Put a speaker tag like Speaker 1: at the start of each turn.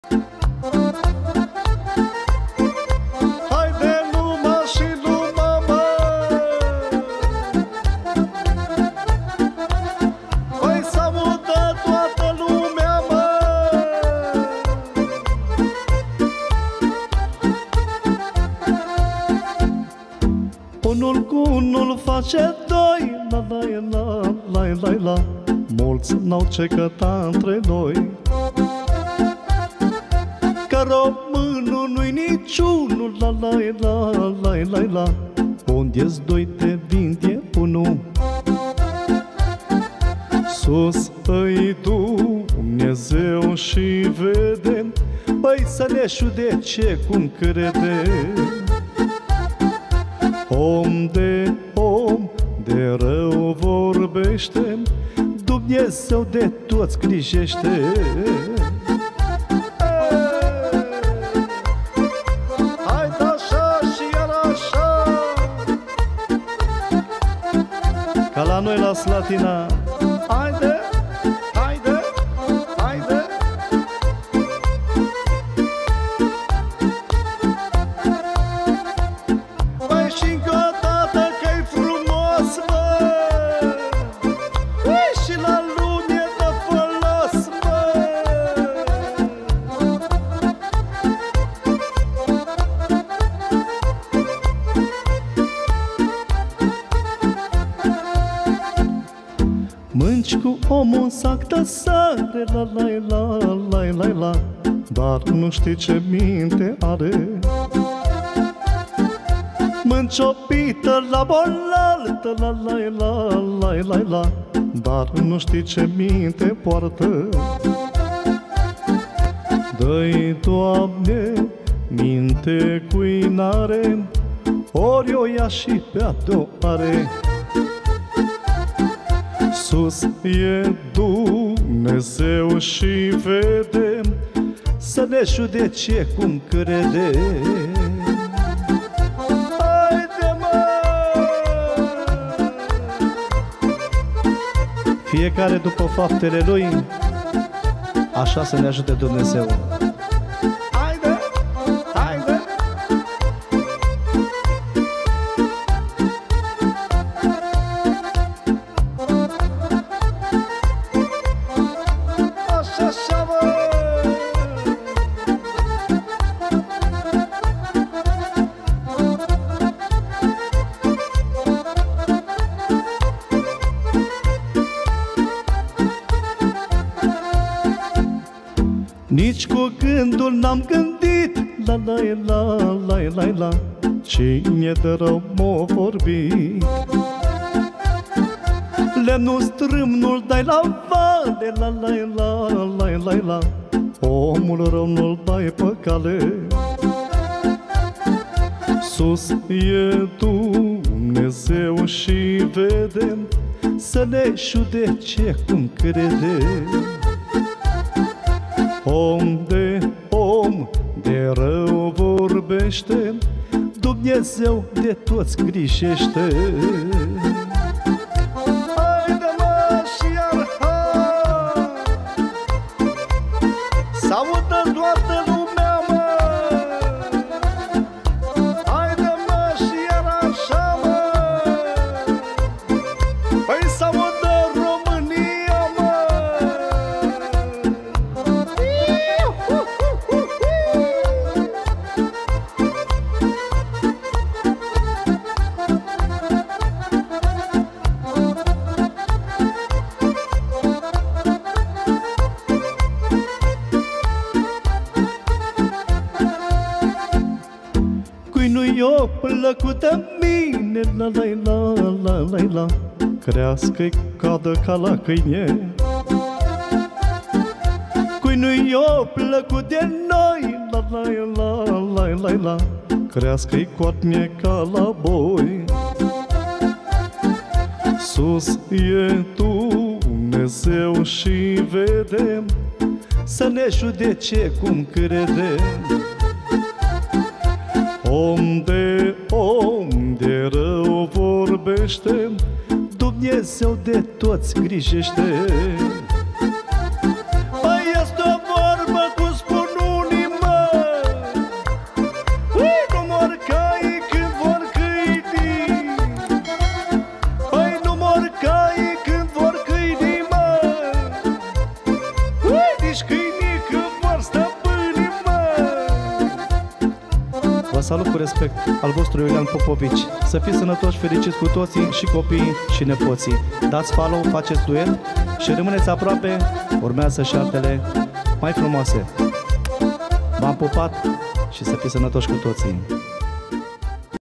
Speaker 1: Haide numai și numai, mă, păi să audă toată lumea, mă. Unul cu unul face doi, la la la la la la. Mulți n-au ce căta între noi, că românul nu-i niciunul, la la la la la la. Unde-s doi te vinde unul, sus îi Dumnezeu și vede, păi să ne șudece cum crede. Om de om de rău vorbește, Dumnezeu de toți grijește. Haide așa și iar așa, ca la noi la Slatina. Haide, haide, haide. Păi și încă o dată că-i frumos, mă, și la lume de folos, mă. Mânci cu omul un sac de sare, la la la la la la, dar nu știi ce minte are. Mânci o pită la bolaltă, la la la la la la, dar nu știi ce minte poartă. Dă-i, Doamne, minte cui n-are, ori o ia și pe-a are. Sus e Dumnezeu și vede, să ne judece cum crede. Haide, mă! Fiecare după faptele lui, așa să ne ajute Dumnezeu. Haide, haide! Așa, așa, mă! Nici cu gândul n-am gândit, la la la la la la, cine de rău m-a vorbit. Lemnul strâm nu-l dai la vale, la la la la la la, omul rău nu-l dai pe cale. Sus e Dumnezeu și vede, să ne judece cum crede. Om de rău vorbește, Dumnezeu de toți grijește. Haide, mă, și iar ha, să audă toată lumea, mă. Haide, mă, și iar așa, mă, păi să audă România, mă. Cui nu-i o plăcută mine, la la la la la la, crească-i cadă ca la câine. Cui nu-i o plăcut de noi, la la la la la la, crească-i coatne ca la boi. Sus e Dumnezeu și vede, să ne judece cum crede. Om de rău vorbește, Dumnezeu de toți grijește. Păi este o vorbă cu spun Vă salut cu respect, al vostru Iulian Popovici. Să fiți sănătoși, fericiți cu toții, și copiii și nepoții. Dați follow, faceți duet și rămâneți aproape, urmează și altele mai frumoase. V-am pupat și să fiți sănătoși cu toții.